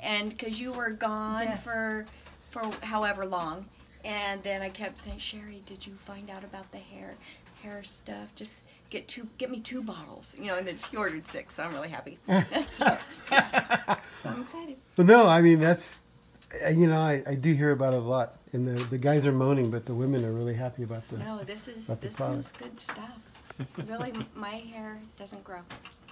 and because you were gone Yes. for however long, and then I kept saying, Sherry, did you find out about the hair stuff? Just get me 2 bottles, and then she ordered 6, so I'm really happy. So, yeah. So I'm excited. But no, I mean that's, I do hear about it a lot, and the guys are moaning, but the women are really happy about the. No, this is About the good product. stuff. Really, my hair doesn't grow.